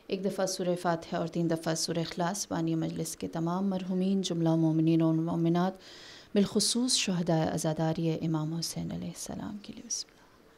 ایک دفعہ سورہ فاتحہ اور 3 دفعہ سورہ اخلاص بانی مجلس کے تمام مرحومین، جملہ مومنین اور مومنات، بالخصوص شہداء عزاداری امام حسین علیہ السلام کے لیے بسم اللہ۔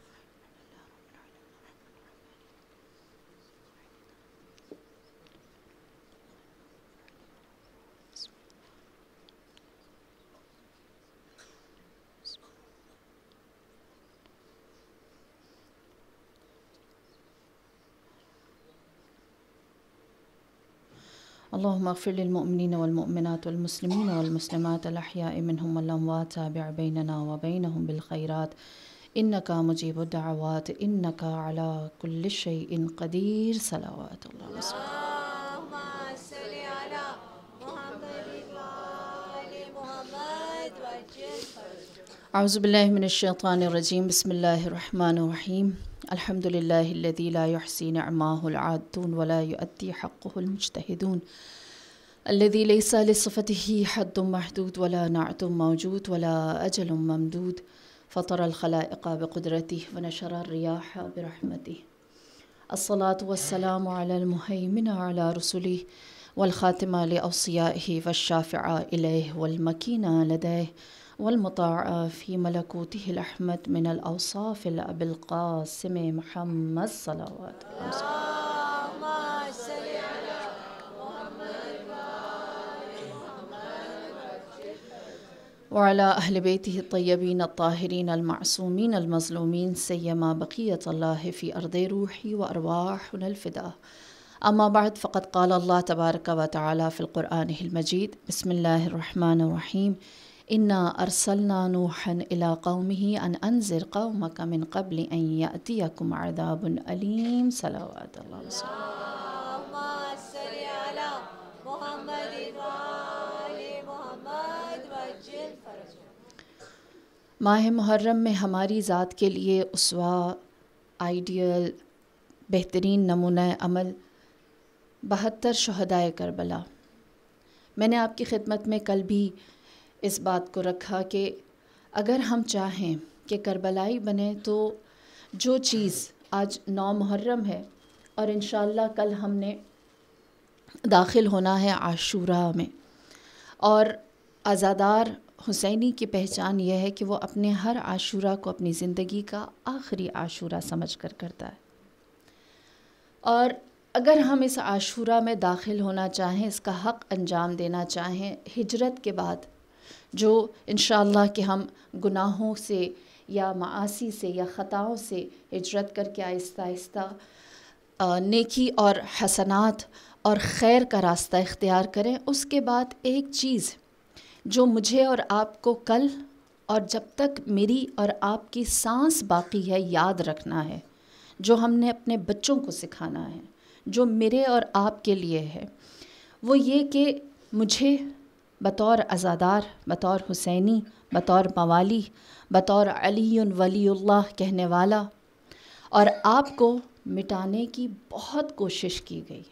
اللهم اغفر للمؤمنين والمؤمنات والمسلمين والمسلمات الأحياء منهم والأموات، تابع بيننا وبينهم بالخيرات إنك مجيب الدعوات إنك على كل شيء قدير. صلوات الله وسلامه. اللهم صل على محمد وآل محمد وعجل فرجهم. أعوذ بالله من الشيطان الرجيم. بسم الله الرحمن الرحيم. الحمد لله الذي لا يحصي نعماه العادون ولا يؤدي حقه المجتهدون، الذي ليس لصفته حد محدود ولا نعت موجود ولا أجل ممدود، فطر الخلائق بقدرته ونشر الرياح برحمته. الصلاة والسلام على المهيمن على رسله والخاتم لأوصيائه والشافع إليه والمكين لديه والمطاع في ملكوته الأحمد من الأوصاف الأبي القاسم محمد صلوات الله وسلامه. اللهم صل على محمد وآل محمد وعجل فرجهم. وعلى أهل بيته الطيبين الطاهرين المعصومين المظلومين، سيما بقية الله في أرض روحي وأرواحنا الفداء. أما بعد، فقد قال الله تبارك وتعالى في القرآن المجيد: بسم الله الرحمن الرحيم. إنا أرسلنا نوحا إلى قومه أن أنذر قومك من قبل أن يأتيكم عذاب أليم. صلوات الله وسلامه. اللهم صل على محمد وآل محمد وعجل فرجهم. ماہ محرم میں ہماری ذات کے لیے اسوہ، آئیڈیل، بہترین نمونہ عمل 72 شہدائے کربلا. میں نے آپ کی خدمت میں کل بھی اس بات کو رکھا کہ اگر ہم چاہیں کہ کربلائی بنے تو جو چیز آج 9 محرم ہے اور انشاءاللہ کل ہم نے داخل ہونا ہے عاشوراء میں، اور عزادار حسینی کی پہچان یہ ہے کہ وہ اپنے ہر عاشوراء کو اپنی زندگی کا آخری عاشوراء سمجھ کر کرتا ہے. اور اگر ہم اس عاشوراء میں داخل ہونا چاہیں، اس کا حق انجام دینا چاہیں، ہجرت کے بعد جو انشاءاللہ کہ ہم گناہوں سے یا معاصی سے یا خطاؤں سے ہجرت کر کے آہستہ آہستہ نیکی اور حسنات اور خیر کا راستہ اختیار کریں، اس کے بعد ایک چیز جو مجھے اور آپ کو کل اور جب تک میری اور آپ کی سانس باقی ہے یاد رکھنا ہے، جو ہم نے اپنے بچوں کو سکھانا ہے، جو میرے اور آپ کے لیے ہے، وہ یہ کہ مجھے بطور عزادار، بطور حسینی، بطور موالی، بطور علی ولی اللہ کہنے والا، اور آپ کو مٹانے کی بہت کوشش کی گئی.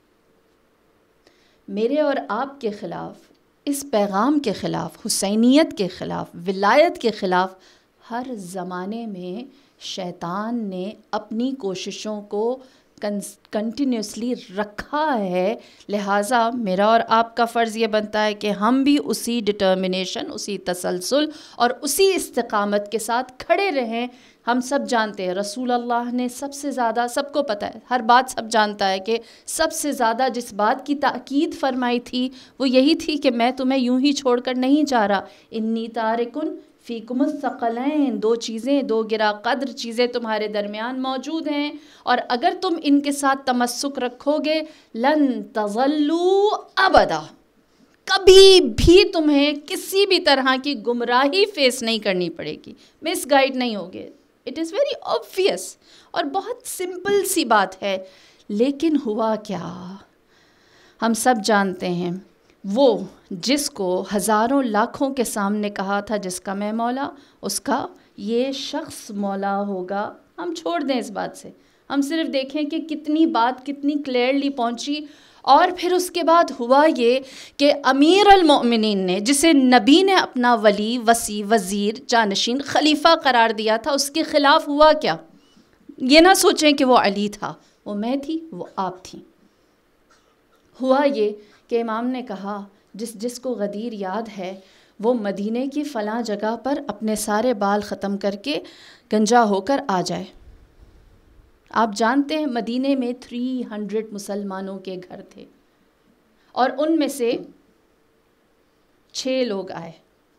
میرے اور آپ کے خلاف، اس پیغام کے خلاف، حسینیت کے خلاف، ولایت کے خلاف ہر زمانے میں شیطان نے اپنی کوششوں کو کنٹینیوسلی رکھا ہے. لہٰذا میرا اور آپ کا فرض یہ بنتا ہے کہ ہم بھی اسی ڈٹرمنیشن، اسی تسلسل اور اسی استقامت کے ساتھ کھڑے رہیں. ہم سب جانتے ہیں رسول اللہ نے سب سے زیادہ، سب کو پتہ ہے، ہر بات سب جانتا ہے کہ سب سے زیادہ جس بات کی تاکید فرمائی تھی وہ یہی تھی کہ میں تمہیں یوں ہی چھوڑ کر نہیں جا رہا. انی تارکن فیکم الثقلین، 2 چیزیں، 2 گراں قدر چیزیں تمہارے درمیان موجود ہیں، اور اگر تم ان کے ساتھ تمسک رکھو گے لن تضلوا ابدا، کبھی بھی تمہیں کسی بھی طرح کی گمراہی فیس نہیں کرنی پڑے گی، مس گائیڈ نہیں ہوگے. اٹ از ویری obvious اور بہت سمپل سی بات ہے. لیکن ہوا کیا، ہم سب جانتے ہیں. وہ جس کو ہزاروں لاکھوں کے سامنے کہا تھا جس کا میں مولا، اس کا یہ شخص مولا ہوگا. ہم چھوڑ دیں اس بات سے، ہم صرف دیکھیں کہ کتنی بات کتنی کلیئرلی پہنچی. اور پھر اس کے بعد ہوا یہ کہ امیر المؤمنین نے، جسے نبی نے اپنا ولی، وصی، وزیر، جانشین، خلیفہ قرار دیا تھا، اس کے خلاف ہوا کیا. یہ نہ سوچیں کہ وہ علی تھا، وہ میں تھی، وہ آپ تھیں. ہوا یہ کہ امام نے کہا جس کو غدیر یاد ہے وہ مدینے کی فلاں جگہ پر اپنے سارے بال ختم کر کے گنجا ہو کر آ جائے۔ آپ جانتے ہیں مدینے میں 300 مسلمانوں کے گھر تھے اور ان میں سے 6 لوگ آئے۔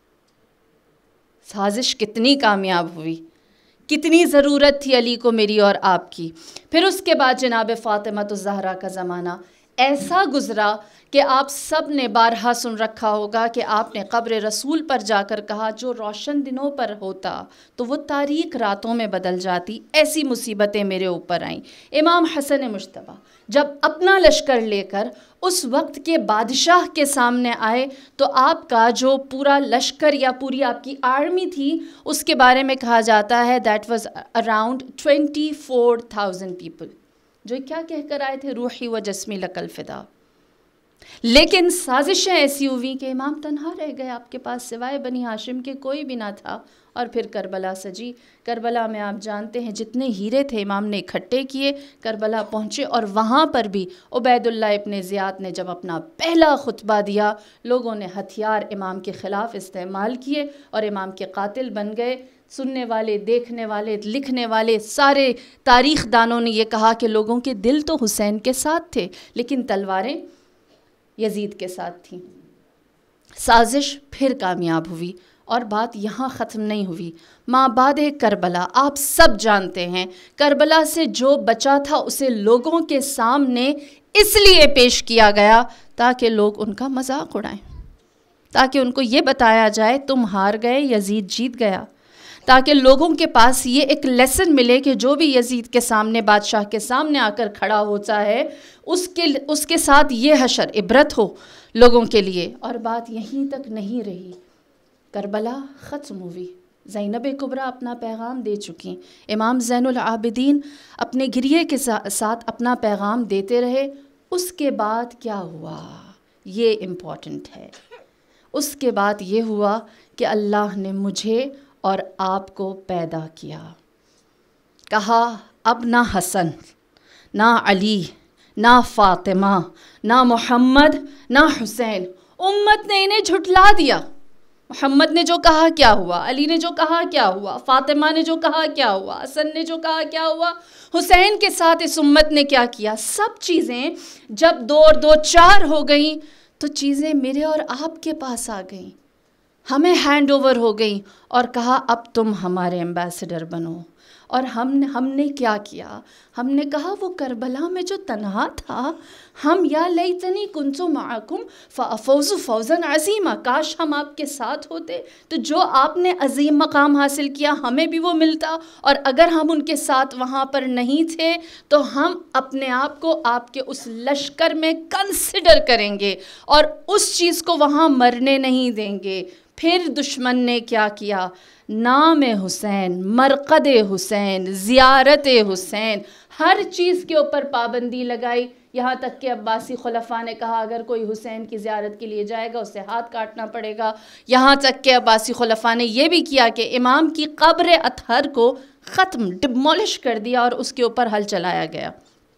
سازش کتنی کامیاب ہوئی، کتنی ضرورت تھی علی کو میری اور آپ کی۔ پھر اس کے بعد جناب فاطمہ الزہرا کا زمانہ ایسا گزرا کہ آپ سب نے بارہا سن رکھا ہوگا کہ آپ نے قبر رسول پر جا کر کہا جو روشن دنوں پر ہوتا تو وہ تاریک راتوں میں بدل جاتی، ایسی مصیبتیں میرے اوپر آئیں۔ امام حسن مجتبیٰ جب اپنا لشکر لے کر اس وقت کے بادشاہ کے سامنے آئے تو آپ کا جو پورا لشکر یا پوری آپ کی آرمی تھی اس کے بارے میں کہا جاتا ہے دیٹ واز اراؤنڈ 24,000 پیپل، جو کیا کہہ کر آئے تھے روحی و جسمی لک الفدا۔ لیکن سازشیں ایسی ہوئی کہ امام تنہا رہ گئے، آپ کے پاس سوائے بنی ہاشم کے کوئی بھی نہ تھا، اور پھر کربلا سجی۔ کربلا میں آپ جانتے ہیں جتنے ہیرے تھے امام نے اکٹھے کیے، کربلا پہنچے اور وہاں پر بھی عبید اللہ ابن زیاد نے جب اپنا پہلا خطبہ دیا، لوگوں نے ہتھیار امام کے خلاف استعمال کیے اور امام کے قاتل بن گئے۔ سننے والے، دیکھنے والے، لکھنے والے سارے تاریخ دانوں نے یہ کہا کہ لوگوں کے دل تو حسین کے ساتھ تھے لیکن تلواریں یزید کے ساتھ تھیں۔ سازش پھر کامیاب ہوئی اور بات یہاں ختم نہیں ہوئی۔ ماں بعد کربلا آپ سب جانتے ہیں کربلا سے جو بچا تھا اسے لوگوں کے سامنے اس لیے پیش کیا گیا تاکہ لوگ ان کا مذاق اڑائیں، تاکہ ان کو یہ بتایا جائے تم ہار گئے، یزید جیت گیا، تاکہ لوگوں کے پاس یہ ایک لیسن ملے کہ جو بھی یزید کے سامنے، بادشاہ کے سامنے آ کر کھڑا ہوتا ہے اس کے ساتھ یہ حشر عبرت ہو لوگوں کے لیے۔ اور بات یہیں تک نہیں رہی، کربلا ختم ہوئی، زینب کبریٰ اپنا پیغام دے چکی، امام زین العابدین اپنے گریے کے ساتھ اپنا پیغام دیتے رہے۔ اس کے بعد کیا ہوا یہ امپورٹنٹ ہے۔ اس کے بعد یہ ہوا کہ اللہ نے مجھے اور آپ کو پیدا کیا، کہا اب نہ حسن، نہ علی، نہ فاطمہ، نہ محمد، نہ حسین، امت نے انہیں جھٹلا دیا۔ محمد نے جو کہا کیا ہوا، علی نے جو کہا کیا ہوا، فاطمہ نے جو کہا کیا ہوا، حسن نے جو کہا کیا ہوا، حسین کے ساتھ اس امت نے کیا کیا۔ سب چیزیں جب 2 اور 2 4 ہو گئیں تو چیزیں میرے اور آپ کے پاس آ گئیں، ہمیں ہینڈ اوور ہو گئیں اور کہا اب تم ہمارے ایمبیسڈر بنو۔ اور ہم نے کیا کیا؟ ہم نے کہا وہ کربلا میں جو تنہا تھا، ہم یا لیتنی کنت معکم فافوز فوزا عظیما، کاش ہم آپ کے ساتھ ہوتے تو جو آپ نے عظیم مقام حاصل کیا ہمیں بھی وہ ملتا، اور اگر ہم ان کے ساتھ وہاں پر نہیں تھے تو ہم اپنے آپ کو آپ کے اس لشکر میں کنسیڈر کریں گے اور اس چیز کو وہاں مرنے نہیں دیں گے۔ پھر دشمن نے کیا کیا؟ نام حسین، مرقد حسین، زیارت حسین، ہر چیز کے اوپر پابندی لگائی، یہاں تک کہ عباسی خلفاء نے کہا اگر کوئی حسین کی زیارت کے لیے جائے گا اسے ہاتھ کاٹنا پڑے گا، یہاں تک کہ عباسی خلفاء نے یہ بھی کیا کہ امام کی قبر اطہر کو ختم ڈیمولش کر دیا اور اس کے اوپر ہل چلایا گیا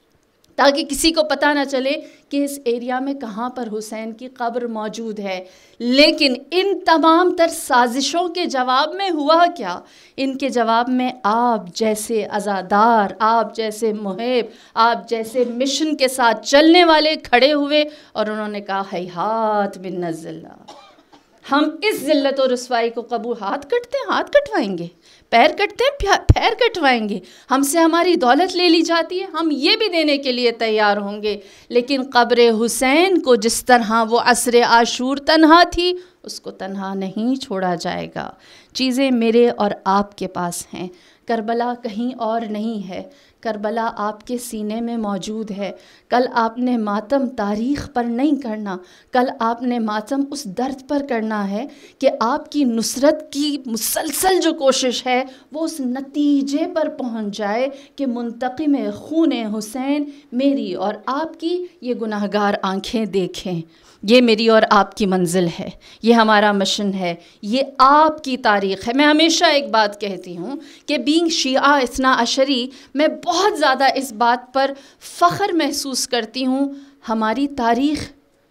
تاکہ کسی کو پتہ نہ چلے کہ اس ایریا میں کہاں پر حسین کی قبر موجود ہے۔ لیکن ان تمام تر سازشوں کے جواب میں ہوا کیا؟ ان کے جواب میں آپ جیسے عزادار، آپ جیسے محب، آپ جیسے مشن کے ساتھ چلنے والے کھڑے ہوئے اور انہوں نے کہا ہیہات من الذلہ، ہم اس ذلت و رسوائی کو قبول، ہاتھ کٹتے ہیں ہاتھ کٹوائیں گے، پیر کٹتے ہیں پیر کٹوائیں گے، ہم سے ہماری دولت لے لی جاتی ہے ہم یہ بھی دینے کے لیے تیار ہوں گے، لیکن قبر حسین کو جس طرح وہ عصر عاشور تنہا تھی اس کو تنہا نہیں چھوڑا جائے گا۔ چیزیں میرے اور آپ کے پاس ہیں، کربلا کہیں اور نہیں ہے، کربلا آپ کے سینے میں موجود ہے۔ کل آپ نے ماتم تاریخ پر نہیں کرنا، کل آپ نے ماتم اس درد پر کرنا ہے کہ آپ کی نصرت کی مسلسل جو کوشش ہے وہ اس نتیجے پر پہنچ جائے کہ منتقم خون حسین میری اور آپ کی یہ گناہگار آنکھیں دیکھیں۔ یہ میری اور آپ کی منزل ہے، یہ ہمارا مشن ہے، یہ آپ کی تاریخ ہے۔ میں ہمیشہ ایک بات کہتی ہوں کہ بینگ شیعہ اثنا عشری میں بہت زیادہ اس بات پر فخر محسوس کرتی ہوں، ہماری تاریخ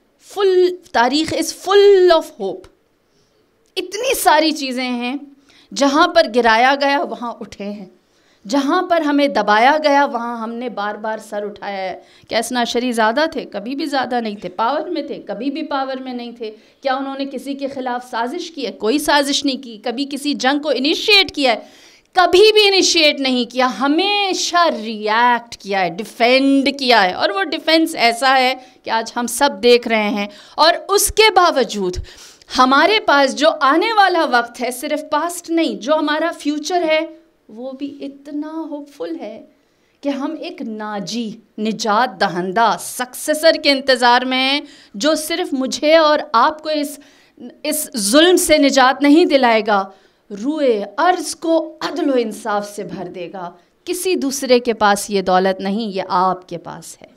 از فل آف ہوپ. اتنی ساری چیزیں ہیں، جہاں پر گرایا گیا وہاں اٹھے ہیں، جہاں پر ہمیں دبایا گیا وہاں ہم نے بار بار سر اٹھایا ہے. کیا اسنا شری زیادہ تھے؟ کبھی بھی زیادہ نہیں تھے. پاور میں تھے؟ کبھی بھی پاور میں نہیں تھے. کیا انہوں نے کسی کے خلاف سازش کی ہے؟ کوئی سازش نہیں کی. کبھی کسی جنگ کو انیشیٹ کیا ہے؟ کبھی بھی انیشیٹ نہیں کیا. ہمیشہ ریاکٹ کیا ہے، ڈیفینڈ کیا ہے، اور وہ ڈیفینس ایسا ہے کہ آج ہم سب دیکھ رہے ہیں. اور اس کے باوجود ہمارے پاس جو آنے والا وقت ہے، صرف پاسٹ نہیں، جو ہمارا فیوچر ہے وہ بھی اتنا ہوپ فل ہے کہ ہم ایک ناجی، نجات دہندہ سکسیسر کے انتظار میں ہیں، جو صرف مجھے اور آپ کو اس ظلم سے نجات نہیں دلائے گا، روئے ارض کو عدل و انصاف سے بھر دے گا. کسی دوسرے کے پاس یہ دولت نہیں، یہ آپ کے پاس ہے.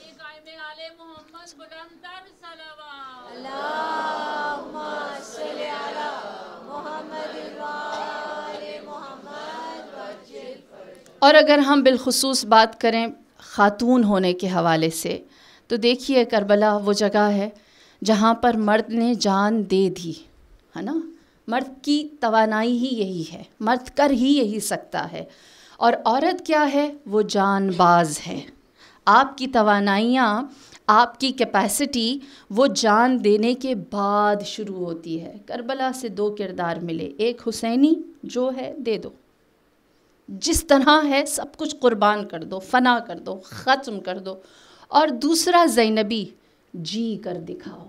اللہم صلی علی محمد وآل محمد وعجل فرجہ. اور اگر ہم بالخصوص بات کریں خاتون ہونے کے حوالے سے، تو دیکھیے کربلا وہ جگہ ہے جہاں پر مرد نے جان دے دی ہے نا. مرد کی توانائی ہی یہی ہے، مرد کر ہی یہی سکتا ہے. اور عورت کیا ہے؟ وہ جان باز ہے. آپ کی توانائیاں، آپ کی کیپیسٹی وہ جان دینے کے بعد شروع ہوتی ہے. کربلا سے 2 کردار ملے، ایک حسینی جو ہے دے دو، جس طرح ہے سب کچھ قربان کر دو، فنا کر دو، ختم کر دو. اور دوسرا زینبی، جی کر دکھاؤ،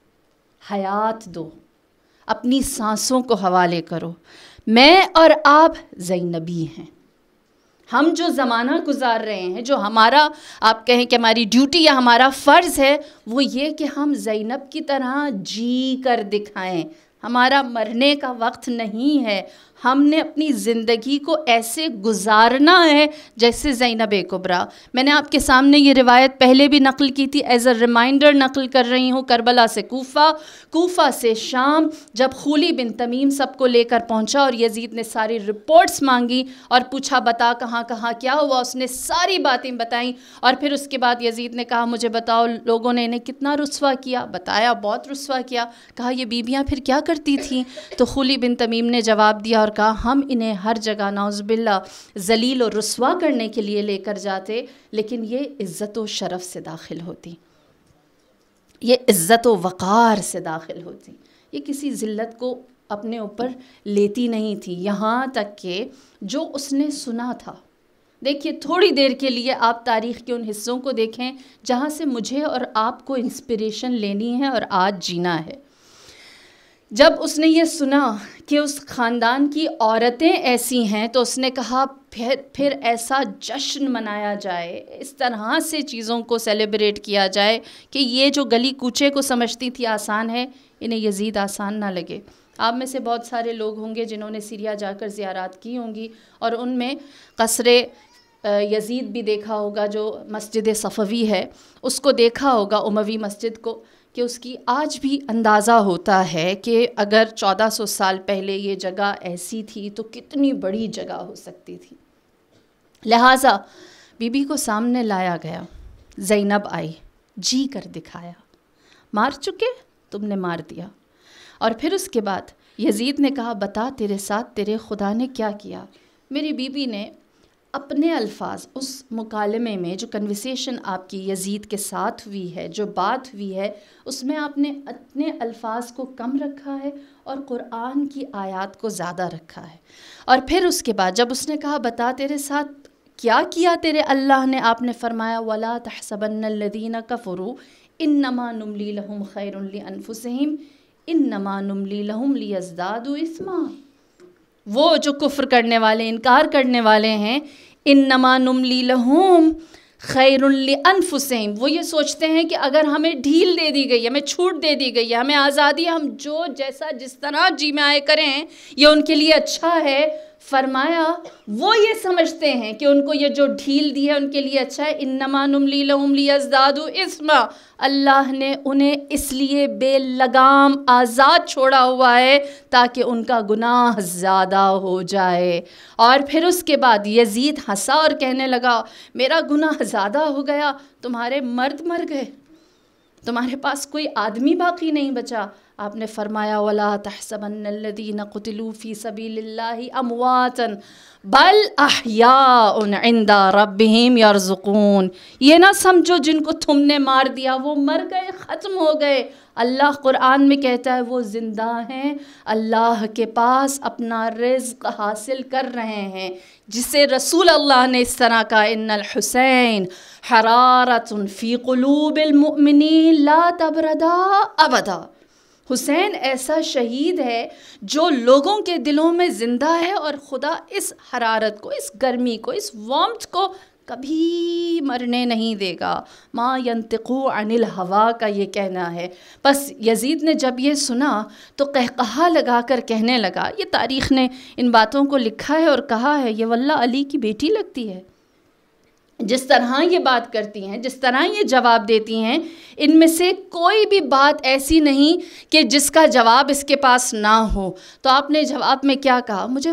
حیات دو، اپنی سانسوں کو حوالے کرو. میں اور آپ زینبی ہیں. ہم جو زمانہ گزار رہے ہیں، جو ہمارا، آپ کہیں کہ ہماری ڈیوٹی یا ہمارا فرض ہے، وہ یہ کہ ہم زینب کی طرح جی کر دکھائیں. ہمارا مرنے کا وقت نہیں ہے. ہم نے اپنی زندگی کو ایسے گزارنا ہے جیسے زینب کبریٰ. میں نے آپ کے سامنے یہ روایت پہلے بھی نقل کی تھی، ایز اے ریمائنڈر نقل کر رہی ہوں. کربلا سے کوفہ، کوفہ سے شام، جب خولی بن تمیم سب کو لے کر پہنچا اور یزید نے ساری رپورٹس مانگی اور پوچھا بتا کہاں کہاں کیا ہوا. اس نے ساری باتیں بتائیں اور پھر اس کے بعد یزید نے کہا مجھے بتاؤ لوگوں نے انہیں کتنا رسوا کیا. بتایا بہت رسوا کیا. کہا یہ بیویاں پھر کیا کرتی تھیں؟ تو خولی بن تمیم نے جواب دیا اور کہا ہم انہیں ہر جگہ نعوذ باللہ ذلیل و رسوا کرنے کے لیے لے کر جاتے، لیکن یہ عزت و شرف سے داخل ہوتی، یہ عزت و وقار سے داخل ہوتی، یہ کسی ذلت کو اپنے اوپر لیتی نہیں تھی. یہاں تک کہ جو اس نے سنا تھا، دیکھیے تھوڑی دیر کے لیے آپ تاریخ کے ان حصوں کو دیکھیں جہاں سے مجھے اور آپ کو انسپریشن لینی ہے اور آج جینا ہے. جب اس نے یہ سنا کہ اس خاندان کی عورتیں ایسی ہیں تو اس نے کہا پھر ایسا جشن منایا جائے، اس طرح سے چیزوں کو سیلیبریٹ کیا جائے کہ یہ جو گلی کوچے کو سمجھتی تھی آسان ہے، انہیں یزید آسان نہ لگے. آپ میں سے بہت سارے لوگ ہوں گے جنہوں نے سیریا جا کر زیارات کی ہوں گی اور ان میں قصر یزید بھی دیکھا ہوگا، جو مسجد صفوی ہے اس کو دیکھا ہوگا، اموی مسجد کو، کہ اس کی آج بھی اندازہ ہوتا ہے کہ اگر 1400 سال پہلے یہ جگہ ایسی تھی تو کتنی بڑی جگہ ہو سکتی تھی. لہٰذا بی بی کو سامنے لایا گیا، زینب آئی، جی کر دکھایا. مار چکے؟ تم نے مار دیا. اور پھر اس کے بعد یزید نے کہا بتا تیرے ساتھ تیرے خدا نے کیا کیا. میری بی بی نے اپنے الفاظ اس مکالمے میں، جو کنورسیشن آپ کی یزید کے ساتھ ہوئی ہے، جو بات ہوئی ہے، اس میں آپ نے اپنے الفاظ کو کم رکھا ہے اور قرآن کی آیات کو زیادہ رکھا ہے. اور پھر اس کے بعد جب اس نے کہا بتا تیرے ساتھ کیا کیا تیرے اللہ نے، آپ نے فرمایا وَلَا تَحْسَبَنَّ الَّذِينَ كَفَرُوا إِنَّمَا نُمْلِي لَهُمْ خَيْرٌ لِأَنفُسِهِمْ إِنَّمَا نُمْلِي لَهُمْ لِيَزْدَادُوا إِثْمًا. وہ جو کفر کرنے والے، انکار کرنے والے ہیں، انما نملی لہم خیر لانفسہم، وہ یہ سوچتے ہیں کہ اگر ہمیں ڈھیل دے دی گئی، ہمیں چھوٹ دے دی گئی ہے، ہمیں آزادی، ہم جو جیسا جس طرح جی میں آئے کریں یہ ان کے لیے اچھا ہے، فرمایا وہ یہ سمجھتے ہیں کہ ان کو یہ جو ڈھیل دی ہے ان کے لیے اچھا ہے، انما نملی لہم لیزدادوا اثما، اللہ نے انہیں اس لیے بے لگام آزاد چھوڑا ہوا ہے تاکہ ان کا گناہ زیادہ ہو جائے۔ اور پھر اس کے بعد یزید ہنسا اور کہنے لگا میرا گناہ زیادہ ہو گیا، تمہارے مرد مر گئے، تمہارے پاس کوئی آدمی باقی نہیں بچا۔ آپ نے فرمایا وَلَا تَحْسَبَنَّ الَّذِينَ قُتِلُوا فِي سَبِيلِ اللَّهِ أَمْوَاتًا بَلْ أَحْيَاءٌ عِنْدَ رَبِّهِمْ يَرْزُقُونَ، یہ نہ سمجھو جن کو تم نے مار دیا وہ مر گئے، ختم ہو گئے۔ اللہ قرآن میں کہتا ہے وہ زندہ ہیں، اللہ کے پاس اپنا رزق حاصل کر رہے ہیں، جسے رسول اللہ نے اس طرح کہا ان الحسین حرارۃ فی قلوب المؤمنین لا تبردا ابدا، حسین ایسا شہید ہے جو لوگوں کے دلوں میں زندہ ہے اور خدا اس حرارت کو، اس گرمی کو، اس وارمتھ کو کبھی مرنے نہیں دے گا۔ ما ینطقو عن الہوا کا یہ کہنا ہے۔ بس یزید نے جب یہ سنا تو قہقہا لگا کر کہنے لگا، یہ تاریخ نے ان باتوں کو لکھا ہے اور کہا ہے، یہ واللہ علی کی بیٹی لگتی ہے، جس طرح یہ بات کرتی ہیں، جس طرح یہ جواب دیتی ہیں، ان میں سے کوئی بھی بات ایسی نہیں کہ جس کا جواب اس کے پاس نہ ہو۔ تو آپ نے جواب میں کیا کہا؟ مجھے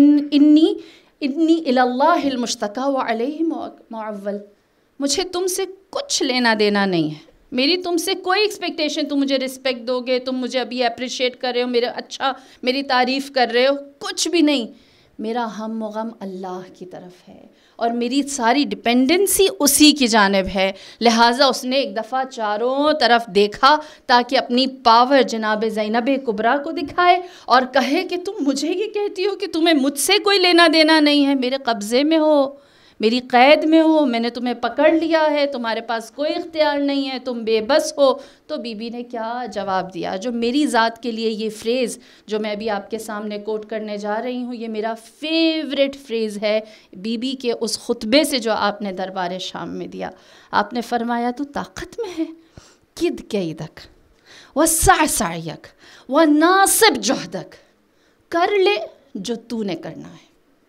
انی الی اللہ المشتکا وعلیہ معول، مجھے تم سے کچھ لینا دینا نہیں ہے، میری تم سے کوئی ایکسپیکٹیشن، تم مجھے رسپیکٹ دو گے، تم مجھے ابھی اپریشیٹ کر رہے ہو، میری تعریف کر رہے ہو، کچھ بھی نہیں۔ میرا ہم و غم اللہ کی طرف ہے اور میری ساری ڈپینڈنسی اسی کی جانب ہے، لہٰذا اس نے ایک دفعہ چاروں طرف دیکھا تاکہ اپنی پاور جناب زینب کبریٰ کو دکھائے اور کہے کہ تم مجھے یہ کہتی ہو کہ تمہیں مجھ سے کوئی لینا دینا نہیں ہے، میرے قبضے میں ہو، میری قید میں ہو، میں نے تمہیں پکڑ لیا ہے، تمہارے پاس کوئی اختیار نہیں ہے، تم بے بس ہو۔ تو بی بی نے کیا جواب دیا؟ جو میری ذات کے لیے یہ فریز جو میں ابھی آپ کے سامنے کوٹ کرنے جا رہی ہوں، یہ میرا فیوریٹ فریز ہے بی بی کے اس خطبے سے جو آپ نے دربار شام میں دیا۔ آپ نے فرمایا تو طاقت میں ہے، کد کیدک وسع سعیک وناصب جہدک، کر لے جو تو نے کرنا ہے،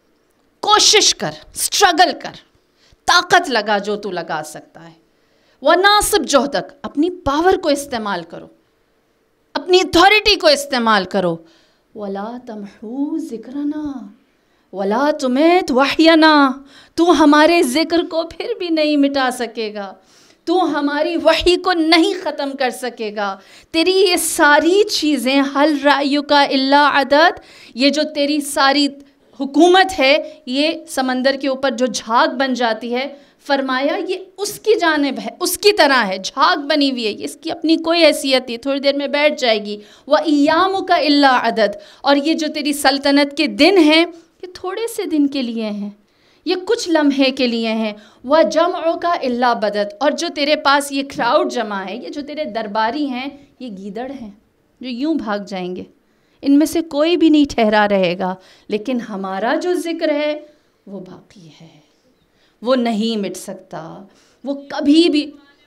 کوشش کر، سٹرگل کر، طاقت لگا جو تو لگا سکتا ہے، وناصب جہدک، اپنی پاور کو استعمال کرو، اپنی اتھارٹی کو استعمال کرو، ولا تمحو ذکرنا ولا تمیت وحینا، تو ہمارے ذکر کو پھر بھی نہیں مٹا سکے گا، تو ہماری وحی کو نہیں ختم کر سکے گا۔ تیری یہ ساری چیزیں حل رأیک الا عدد، یہ جو تیری ساری حکومت ہے، یہ سمندر کے اوپر جو جھاگ بن جاتی ہے، فرمایا یہ اس کی جانب ہے، اس کی طرح ہے، جھاگ بنی ہوئی ہے، اس کی اپنی کوئی حیثیت نہیں، تھوڑی دیر میں بیٹھ جائے گی۔ وَأَيَّامُكَ إِلَّا عَدَدٌ، اور یہ جو تیری سلطنت کے دن ہیں یہ تھوڑے سے دن کے لیے ہیں، یہ کچھ لمحے کے لیے ہیں۔ وَجَمْعُكَ إِلَّا بَدَدٌ، اور جو تیرے پاس یہ کراؤڈ جمع ہے، یہ جو تیرے درباری ہیں، یہ گیدڑ ہیں جو یوں بھاگ جائیں گے، ان میں سے کوئی بھی نہیں ٹھہرا رہے گا، لیکن ہمارا جو ذکر ہے وہ باقی ہے، وہ نہیں مٹ سکتا، وہ کبھی بھی۔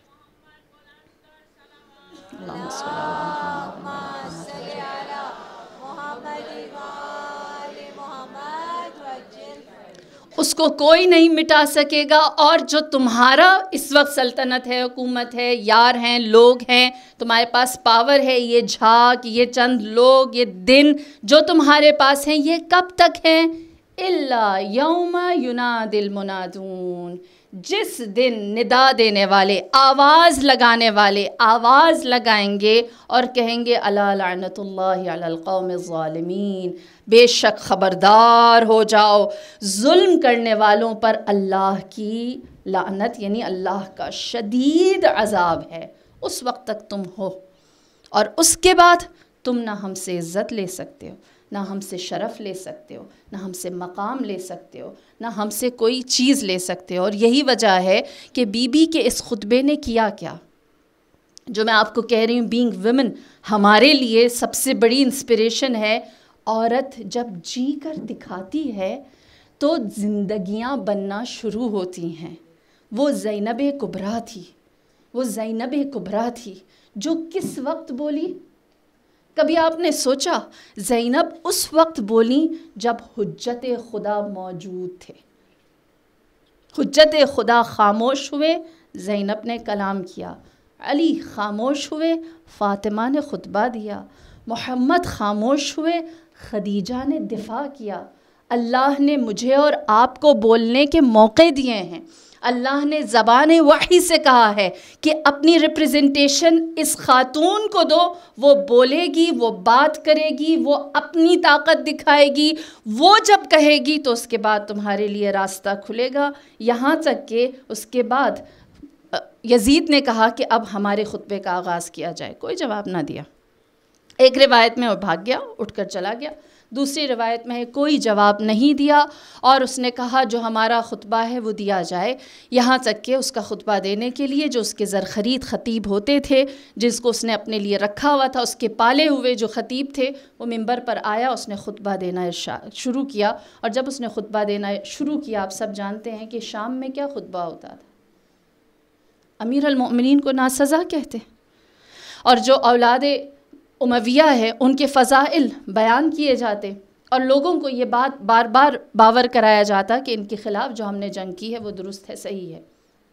اللہم صلی علی محمد وآل محمد وجل، اس کو کوئی نہیں مٹا سکے گا۔ اور جو تمہارا اس وقت سلطنت ہے، حکومت ہے، یار ہیں، لوگ ہیں، تمہارے پاس پاور ہے، یہ جھاگ، یہ چند لوگ، یہ دن جو تمہارے پاس ہیں، یہ کب تک ہیں؟ الا یوم ینادی المنادون، جس دن ندا دینے والے، آواز لگانے والے آواز لگائیں گے اور کہیں گے الا لعنت اللہ علی القوم الظالمین، بے شک خبردار ہو جاؤ، ظلم کرنے والوں پر اللہ کی لعنت، یعنی اللہ کا شدید عذاب ہے، اس وقت تک تم ہو، اور اس کے بعد تم نہ ہم سے عزت لے سکتے ہو، نہ ہم سے شرف لے سکتے ہو، نہ ہم سے مقام لے سکتے ہو، نہ ہم سے کوئی چیز لے سکتے ہو۔ اور یہی وجہ ہے کہ بی بی کے اس خطبے نے کیا کیا، جو میں آپ کو کہہ رہی ہوں، بینگ ویمن ہمارے لیے سب سے بڑی انسپریشن ہے۔ عورت جب جی کر دکھاتی ہے تو زندگیاں بننا شروع ہوتی ہیں۔ وہ زینب کبریٰ تھی، وہ زینب کبریٰ تھی جو کس وقت بولی؟ کبھی آپ نے سوچا زینب اس وقت بولیں جب حجت خدا موجود تھے. حجت خدا خاموش ہوئے، زینب نے کلام کیا. علی خاموش ہوئے، فاطمہ نے خطبہ دیا. محمد خاموش ہوئے، خدیجہ نے دفاع کیا. اللہ نے مجھے اور آپ کو بولنے کے موقع دیے ہیں. اللہ نے زبان وحی سے کہا ہے کہ اپنی ریپریزنٹیشن اس خاتون کو دو، وہ بولے گی، وہ بات کرے گی، وہ اپنی طاقت دکھائے گی، وہ جب کہے گی تو اس کے بعد تمہارے لیے راستہ کھلے گا. یہاں تک کہ اس کے بعد یزید نے کہا کہ اب ہمارے خطبے کا آغاز کیا جائے. کوئی جواب نہ دیا. ایک روایت میں وہ بھاگ گیا، اٹھ کر چلا گیا. دوسری روایت میں کوئی جواب نہیں دیا اور اس نے کہا جو ہمارا خطبہ ہے وہ دیا جائے. یہاں تک کہ اس کا خطبہ دینے کے لیے جو اس کے زرخرید خطیب ہوتے تھے، جس کو اس نے اپنے لیے رکھا ہوا تھا، اس کے پالے ہوئے جو خطیب تھے، وہ منبر پر آیا. اس نے خطبہ دینا شروع کیا. اور جب اس نے خطبہ دینا شروع کیا، آپ سب جانتے ہیں کہ شام میں کیا خطبہ ہوتا تھا. امیر المؤمنین کو ناسزا کہتے، اور جو اولاد امیہ ہے ان کے فضائل بیان کیے جاتے، اور لوگوں کو یہ بات بار بار باور کرایا جاتا کہ ان کے خلاف جو ہم نے جنگ کی ہے وہ درست ہے، صحیح ہے.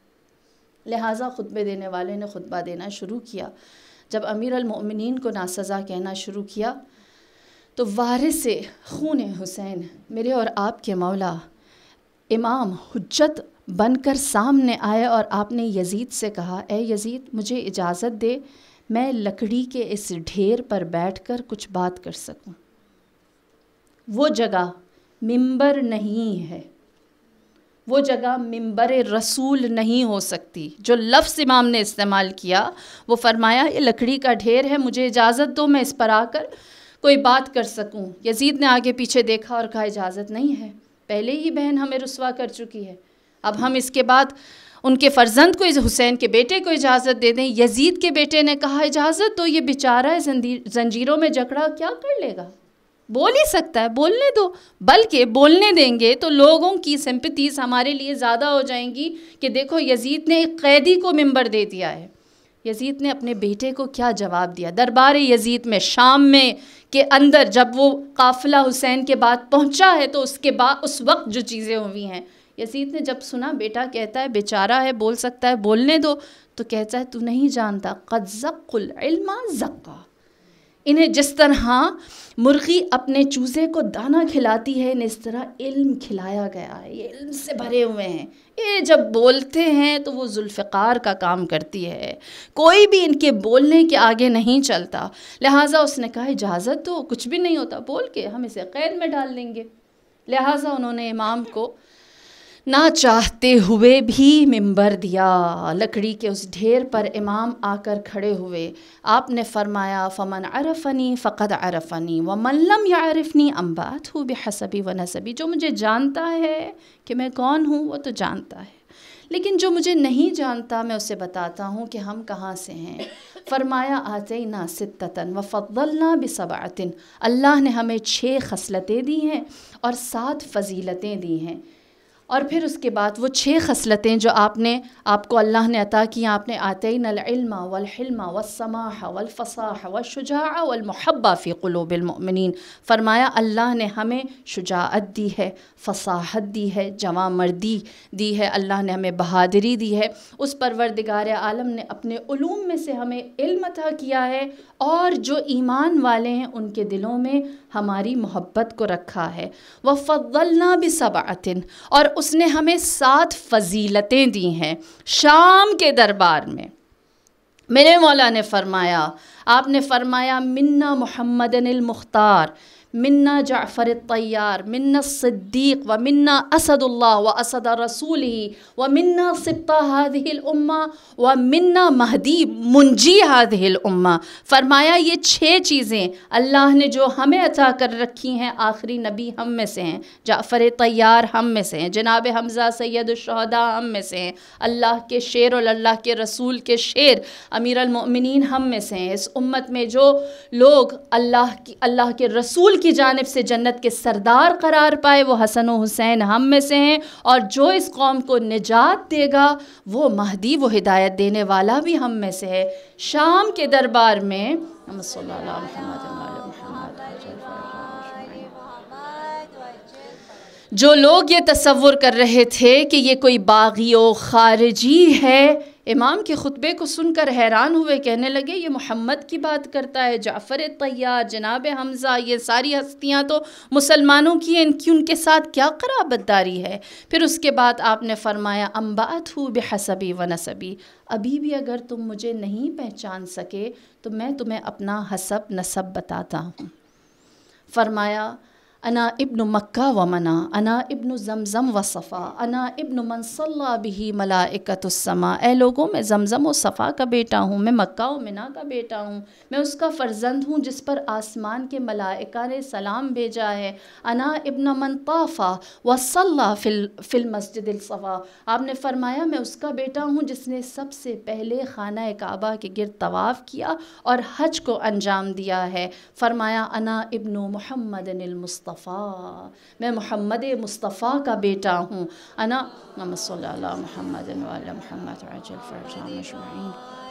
لہٰذا خطبے دینے والے نے خطبہ دینا شروع کیا. جب امیر المؤمنین کو ناسزا کہنا شروع کیا تو وارث خون حسین، میرے اور آپ کے مولا امام حجت بن کر سامنے آئے، اور آپ نے یزید سے کہا اے یزید مجھے اجازت دے، میں لکڑی کے اس ڈھیر پر بیٹھ کر کچھ بات کر سکوں. وہ جگہ منبر نہیں ہے، وہ جگہ منبر رسول نہیں ہو سکتی. جو لفظ امام نے استعمال کیا وہ فرمایا یہ لکڑی کا ڈھیر ہے، مجھے اجازت دو میں اس پر آ کر کوئی بات کر سکوں. یزید نے آگے پیچھے دیکھا اور کہا اجازت نہیں ہے، پہلے ہی بہن ہمیں رسوا کر چکی ہے، اب ہم اس کے بعد ان کے فرزند کو، حسین کے بیٹے کو اجازت دے دیں. یزید کے بیٹے نے کہا اجازت تو یہ بیچارہ زنجیروں میں جکڑا کیا کر لے گا، بول ہی سکتا ہے، بولنے دو. بلکہ بولنے دیں گے تو لوگوں کی سمپتیز ہمارے لیے زیادہ ہو جائیں گی کہ دیکھو یزید نے ایک قیدی کو منبر دے دیا ہے. یزید نے اپنے بیٹے کو کیا جواب دیا. دربار یزید میں شام میں کے اندر جب وہ قافلہ حسین کے بعد پہنچا ہے تو اس کے بعد اس وقت جو چیزیں ہوئی ہیں، یزید نے جب سنا بیٹا کہتا ہے بیچارہ ہے، بول سکتا ہے، بولنے دو، تو کہتا ہے تو نہیں جانتا قد زق العلم زقا. انہیں جس طرح مرغی اپنے چوزے کو دانہ کھلاتی ہے، انہیں اس طرح علم کھلایا گیا ہے. یہ علم سے بھرے ہوئے ہیں، یہ جب بولتے ہیں تو وہ ذوالفقار کا کام کرتی ہے، کوئی بھی ان کے بولنے کے آگے نہیں چلتا. لہٰذا اس نے کہا اجازت دو، کچھ بھی نہیں ہوتا، بول کے ہم اسے قید میں ڈال دیں گے. لہٰذا انہوں نے امام کو نہ چاہتے ہوئے بھی منبر دیا. لکڑی کے اس ڈھیر پر امام آ کر کھڑے ہوئے. آپ نے فرمایا فمن عرفنی فقد عرفنی ومن لم یعرفنی انبأتہ بحسبی ونسبی. جو مجھے جانتا ہے کہ میں کون ہوں وہ تو جانتا ہے، لیکن جو مجھے نہیں جانتا میں اسے بتاتا ہوں کہ ہم کہاں سے ہیں. فرمایا آتینا ستتن وفضلنا بسبعۃ. اللہ نے ہمیں 6 خصلتیں دی ہیں اور 7 فضیلتیں دی ہیں. اور پھر اس کے بعد وہ 6 خصلتیں جو آپ کو اللہ نے عطا کی، آپ نے آتینا العلم والحلم والسماح والفصاح والشجاع والمحبہ فی قلوب المؤمنین. فرمایا اللہ نے ہمیں شجاعت دی ہے، فصاحت دی ہے، جواں مردی دی ہے، اللہ نے ہمیں بہادری دی ہے. اس پروردگار عالم نے اپنے علوم میں سے ہمیں علم عطا کیا ہے، اور جو ایمان والے ہیں ان کے دلوں میں ہماری محبت کو رکھا ہے. وَفَضَّلْنَا بِسَبْعَةٍ. اور اس نے ہمیں 7 فضیلتیں دی ہیں. شام کے دربار میں میرے مولا نے فرمایا، آپ نے فرمایا منا محمد المختار، منا جعفر الطیار، منا الصدیق، ومنا اسد اللہ واسد رسولہ، ومنا سبطہ هذه الامہ، ومنا مہدی منجی هذه الامہ. فرمایا یہ 6 چیزیں اللہ نے جو ہمیں عطا کر رکھی ہیں، آخری نبی ہم میں سے ہیں، جعفر طیار ہم میں سے ہیں، جناب حمزہ سید الشہداء ہم میں سے ہیں، اللہ کے شیر اور اللہ کے رسول کے شیر امیر المؤمنین ہم میں سے ہیں. اس امت میں جو لوگ اللہ کے رسول کی جانب سے جنت کے سردار قرار پائے وہ حسن و حسین ہم میں سے ہیں، اور جو اس قوم کو نجات دے گا وہ مہدی، وہ ہدایت دینے والا بھی ہم میں سے ہے. شام کے دربار میں جو لوگ یہ تصور کر رہے تھے کہ یہ کوئی باغی و خارجی ہے، امام کے خطبے کو سن کر حیران ہوئے، کہنے لگے یہ محمد کی بات کرتا ہے، جعفر طیار، جناب حمزہ، یہ ساری ہستیاں تو مسلمانوں کی ہیں، ان کے ساتھ کیا قرابت داری ہے؟ پھر اس کے بعد آپ نے فرمایا انبأتہ بحسبی و نسبی، ابھی بھی اگر تم مجھے نہیں پہچان سکے تو میں تمہیں اپنا حسب نسب بتاتا ہوں۔ فرمایا انا ابن مکہ و منا، انا ابن زمزم و صفا، انا ابن من صلی بہ ملائکۃ السماء، اے لوگوں میں زمزم و صفا کا بیٹا ہوں، میں مکہ و منا کا بیٹا ہوں، میں اس کا فرزند ہوں جس پر آسمان کے ملائکہ نے سلام بھیجا ہے۔ انا ابن من طاف و صلی فی المسجد الصفا، آپ نے فرمایا میں اس کا بیٹا ہوں جس نے سب سے پہلے خانہ کعبہ کے گرد طواف کیا اور حج کو انجام دیا ہے۔ فرمایا انا ابن محمد المصطفیٰ، میں محمد مصطفیٰ کا بیٹا ہوں۔ انا اللہم صلی علی محمد و علی محمد عجل فرجهم اجمعین۔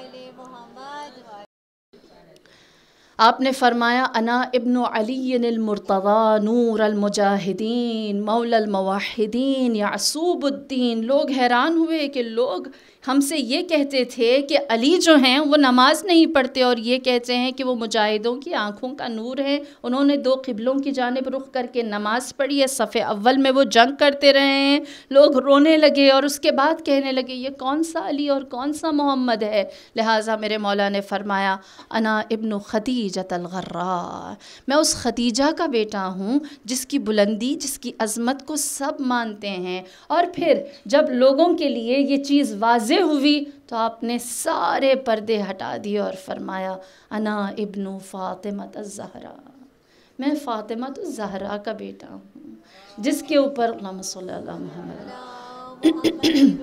آپ نے فرمایا انا ابن علی المرتضی نور المجاہدین مولا الموحدین یعصوب الدین۔ لوگ حیران ہوئے کہ لوگ ہم سے یہ کہتے تھے کہ علی جو ہیں وہ نماز نہیں پڑھتے، اور یہ کہتے ہیں کہ وہ مجاہدوں کی آنکھوں کا نور ہے، انہوں نے 2 قبلوں کی جانب رخ کر کے نماز پڑھی ہے، صف اول میں وہ جنگ کرتے رہے ہیں۔ لوگ رونے لگے اور اس کے بعد کہنے لگے یہ کون سا علی اور کون سا محمد ہے؟ لہٰذا میرے مولا نے فرمایا انا ابن خدیجۃ الغراء، میں اس خدیجہ کا بیٹا ہوں جس کی بلندی، جس کی عظمت کو سب مانتے ہیں۔ اور پھر جب لوگوں کے لیے یہ چیز واضح ہوئی تو آپ نے سارے پردے ہٹا دیے اور فرمایا انا ابن فاطمہ الزہرا، میں فاطمہ الزہرا کا بیٹا ہوں جس کے اوپر اللہم صلی علی محمد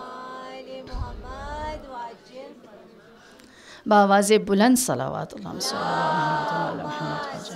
بآواز بلند صلوات اللہم صلی علی محمد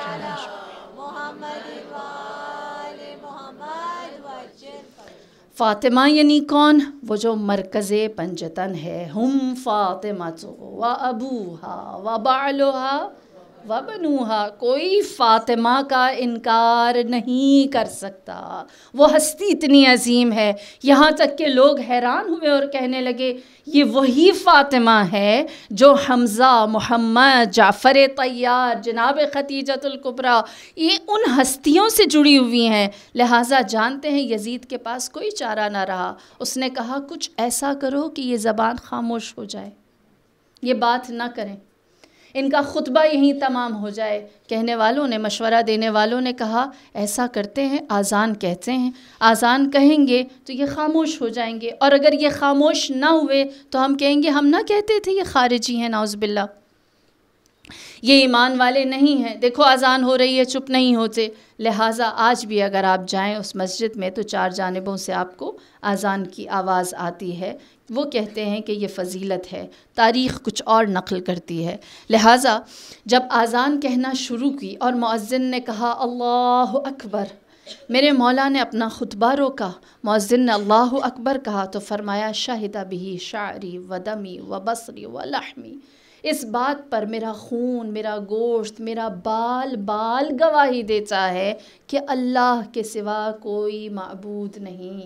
فاطمہ یعنی کون؟ وہ جو مرکز پنجتن ہے، ہم فاطمہ و ابوہا و بعلہا و بنوہا، کوئی فاطمہ کا انکار نہیں کر سکتا، وہ ہستی اتنی عظیم ہے۔ یہاں تک کہ لوگ حیران ہوئے اور کہنے لگے یہ وہی فاطمہ ہے جو حمزہ، محمد، جعفر طیار، جناب خدیجۃ الکبریٰ، یہ ان ہستیوں سے جڑی ہوئی ہیں۔ لہٰذا جانتے ہیں یزید کے پاس کوئی چارہ نہ رہا، اس نے کہا کچھ ایسا کرو کہ یہ زبان خاموش ہو جائے، یہ بات نہ کریں، ان کا خطبہ یہیں تمام ہو جائے۔ کہنے والوں نے، مشورہ دینے والوں نے کہا ایسا کرتے ہیں، آذان کہتے ہیں، آذان کہیں گے تو یہ خاموش ہو جائیں گے، اور اگر یہ خاموش نہ ہوئے تو ہم کہیں گے ہم نہ کہتے تھے یہ خارجی ہیں، نعوذ باللہ، یہ ایمان والے نہیں ہیں، دیکھو آذان ہو رہی ہے چپ نہیں ہوتے۔ لہٰذا آج بھی اگر آپ جائیں اس مسجد میں تو 4 جانبوں سے آپ کو آذان کی آواز آتی ہے۔ وہ کہتے ہیں کہ یہ فضیلت ہے، تاریخ کچھ اور نقل کرتی ہے۔ لہٰذا جب آذان کہنا شروع کی اور مؤذن نے کہا اللہ اکبر، میرے مولا نے اپنا خطبہ روکا، مؤذن نے اللہ اکبر کہا تو فرمایا شہد بہ شعری و دمی و بصری و لحمی، اس بات پر میرا خون، میرا گوشت، میرا بال گواہی دیتا ہے کہ اللہ کے سوا کوئی معبود نہیں۔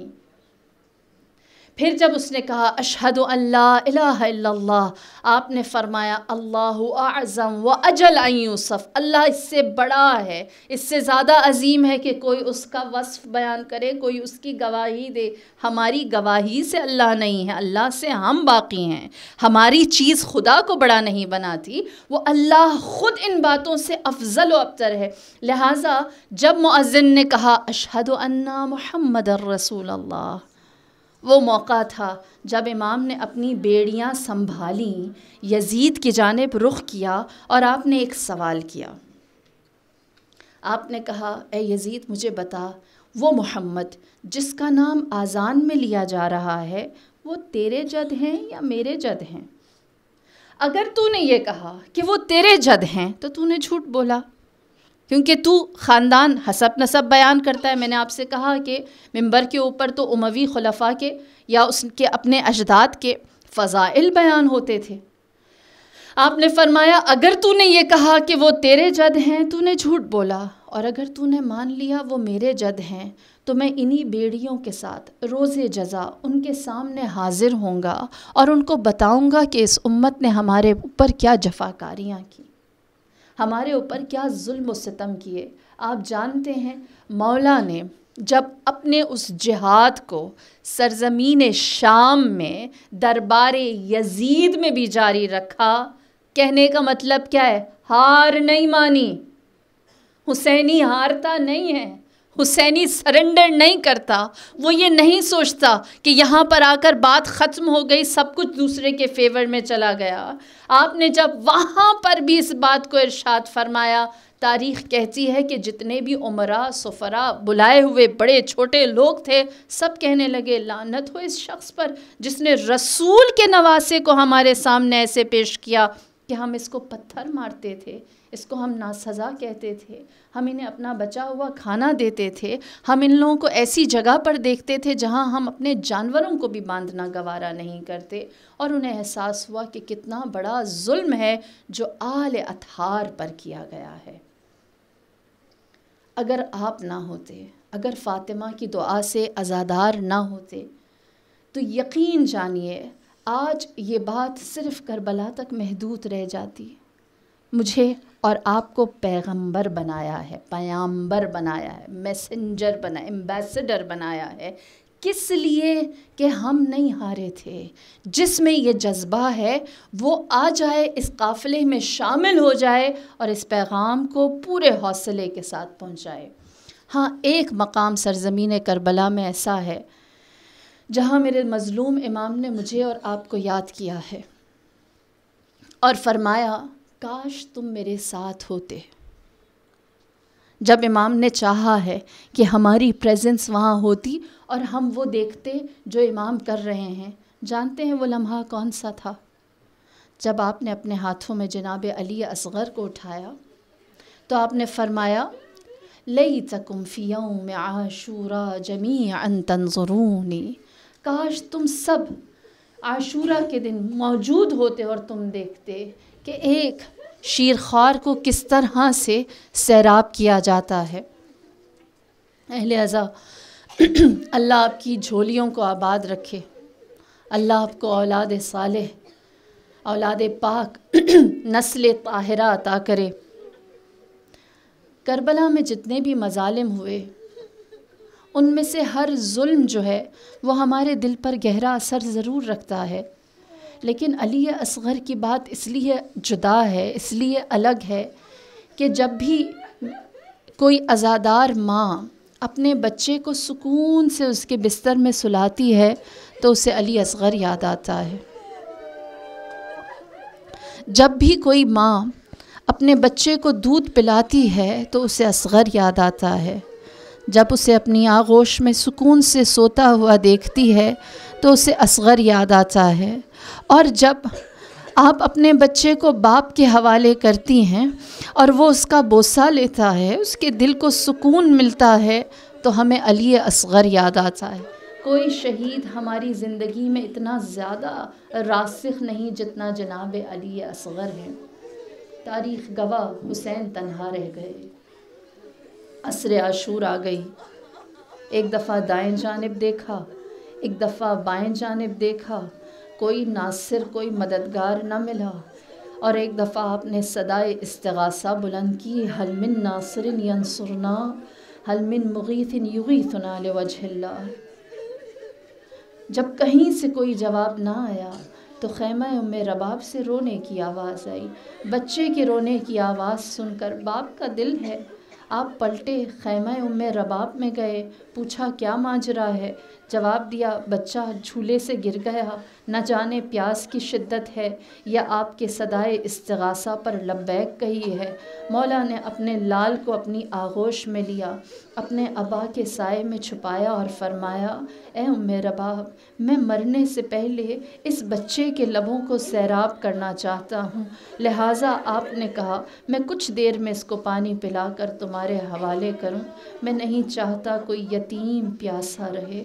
پھر جب اس نے کہا اشہد ان لا الہ الا اللہ، آپ نے فرمایا اللہ اعظم و اجل ان یوصف، اللہ اس سے بڑا ہے، اس سے زیادہ عظیم ہے کہ کوئی اس کا وصف بیان کرے، کوئی اس کی گواہی دے۔ ہماری گواہی سے اللہ نہیں ہے، اللہ سے ہم باقی ہیں، ہماری چیز خدا کو بڑا نہیں بناتی، وہ اللہ خود ان باتوں سے افضل و ابتر ہے۔ لہٰذا جب مؤذن نے کہا اشہد ان محمد الرسول اللہ، وہ موقع تھا جب امام نے اپنی بیڑیاں سنبھالیں، یزید کی جانب رخ کیا اور آپ نے ایک سوال کیا۔ آپ نے کہا اے یزید مجھے بتا، وہ محمد جس کا نام آذان میں لیا جا رہا ہے وہ تیرے جد ہیں یا میرے جد ہیں؟ اگر تو نے یہ کہا کہ وہ تیرے جد ہیں تو تو نے جھوٹ بولا، کیونکہ تو خاندان حسب نسب بیان کرتا ہے۔ میں نے آپ سے کہا کہ منبر کے اوپر تو اموی خلفاء کے یا اس کے اپنے اجداد کے فضائل بیان ہوتے تھے۔ آپ نے فرمایا اگر تو نے یہ کہا کہ وہ تیرے جد ہیں تو نے جھوٹ بولا، اور اگر تو نے مان لیا وہ میرے جد ہیں تو میں انہی بیڑیوں کے ساتھ روز جزا ان کے سامنے حاضر ہوں گا اور ان کو بتاؤں گا کہ اس امت نے ہمارے اوپر کیا جفاکاریاں کی، ہمارے اوپر کیا ظلم و ستم کیے۔ آپ جانتے ہیں مولا نے جب اپنے اس جہاد کو سرزمین شام میں دربار یزید میں بھی جاری رکھا، کہنے کا مطلب کیا ہے؟ ہار نہیں مانی۔ حسینی ہارتا نہیں ہے، حسینی سرنڈر نہیں کرتا، وہ یہ نہیں سوچتا کہ یہاں پر آ کر بات ختم ہو گئی، سب کچھ دوسرے کے فیور میں چلا گیا۔ آپ نے جب وہاں پر بھی اس بات کو ارشاد فرمایا، تاریخ کہتی ہے کہ جتنے بھی عمراء سفراء بلائے ہوئے بڑے چھوٹے لوگ تھے، سب کہنے لگے لعنت ہو اس شخص پر جس نے رسول کے نواسے کو ہمارے سامنے ایسے پیش کیا کہ ہم اس کو پتھر مارتے تھے، اس کو ہم ناسزا کہتے تھے، ہم انہیں اپنا بچا ہوا کھانا دیتے تھے، ہم ان لوگوں کو ایسی جگہ پر دیکھتے تھے جہاں ہم اپنے جانوروں کو بھی باندھنا گوارا نہیں کرتے، اور انہیں احساس ہوا کہ کتنا بڑا ظلم ہے جو آل اطہار پر کیا گیا ہے۔ اگر آپ نہ ہوتے، اگر فاطمہ کی دعا سے عزادار نہ ہوتے تو یقین جانیے آج یہ بات صرف کربلا تک محدود رہ جاتی۔ مجھے اور آپ کو پیغمبر بنایا ہے، پیامبر بنایا ہے، میسنجر بنایا، ایمبیسڈر بنایا ہے، کس لیے کہ ہم نہیں ہارے تھے۔ جس میں یہ جذبہ ہے وہ آ جائے، اس قافلے میں شامل ہو جائے اور اس پیغام کو پورے حوصلے کے ساتھ پہنچائے۔ ہاں، ایک مقام سرزمین کربلا میں ایسا ہے جہاں میرے مظلوم امام نے مجھے اور آپ کو یاد کیا ہے اور فرمایا کاش تم میرے ساتھ ہوتے۔ جب امام نے چاہا ہے کہ ہماری پریزنس وہاں ہوتی اور ہم وہ دیکھتے جو امام کر رہے ہیں، جانتے ہیں وہ لمحہ کون سا تھا؟ جب آپ نے اپنے ہاتھوں میں جناب علی اصغر کو اٹھایا تو آپ نے فرمایا لیتکم فی یوم عاشوراء جمیعا تنظرونی، کاش تم سب عاشورہ کے دن موجود ہوتے اور تم دیکھتے کہ ایک شیرخوار کو کس طرح سے سیراب کیا جاتا ہے۔ اہل عزا، اللہ آپ کی جھولیوں کو آباد رکھے، اللہ آپ کو اولاد صالح، اولاد پاک، نسل طاہرہ عطا کرے۔ کربلا میں جتنے بھی مظالم ہوئے ان میں سے ہر ظلم جو ہے وہ ہمارے دل پر گہرا اثر ضرور رکھتا ہے، لیکن علی اصغر کی بات اس لیے جدا ہے، اس لیے الگ ہے کہ جب بھی کوئی عزادار ماں اپنے بچے کو سکون سے اس کے بستر میں سلاتی ہے تو اسے علی اصغر یاد آتا ہے۔ جب بھی کوئی ماں اپنے بچے کو دودھ پلاتی ہے تو اسے اصغر یاد آتا ہے۔ جب اسے اپنی آغوش میں سکون سے سوتا ہوا دیکھتی ہے تو اسے اصغر یاد آتا ہے، اور جب آپ اپنے بچے کو باپ کے حوالے کرتی ہیں اور وہ اس کا بوسہ لیتا ہے، اس کے دل کو سکون ملتا ہے تو ہمیں علی اصغر یاد آتا ہے۔ کوئی شہید ہماری زندگی میں اتنا زیادہ راسخ نہیں جتنا جناب علی اصغر ہے۔ تاریخ گواہ حسین تنہا رہ گئے، عصر عاشور آ گئی، ایک دفعہ دائیں جانب دیکھا، ایک دفعہ بائیں جانب دیکھا، کوئی ناصر کوئی مددگار نہ ملا، اور ایک دفعہ آپ نے صدائے استغاثہ بلند کی، حل من ناصر ینصرنا، حل من مغیث یغیثنا لوجہ اللہ۔ جب کہیں سے کوئی جواب نہ آیا تو خیمہ ام رباب سے رونے کی آواز آئی۔ بچے کے رونے کی آواز سن کر باپ کا دل ہے، آپ پلٹے، خیمہ ام رباب میں گئے، پوچھا کیا ماجرا ہے؟ جواب دیا بچہ جھولے سے گر گیا، نہ جانے پیاس کی شدت ہے یا آپ کے صدائے استغاثہ پر لبیک کہی ہے۔ مولا نے اپنے لال کو اپنی آغوش میں لیا، اپنے ابا کے سائے میں چھپایا اور فرمایا اے ام رباب، میں مرنے سے پہلے اس بچے کے لبوں کو سیراب کرنا چاہتا ہوں، لہٰذا آپ نے کہا میں کچھ دیر میں اس کو پانی پلا کر تمہارے حوالے کروں، میں نہیں چاہتا کوئی یتیم پیاسا رہے۔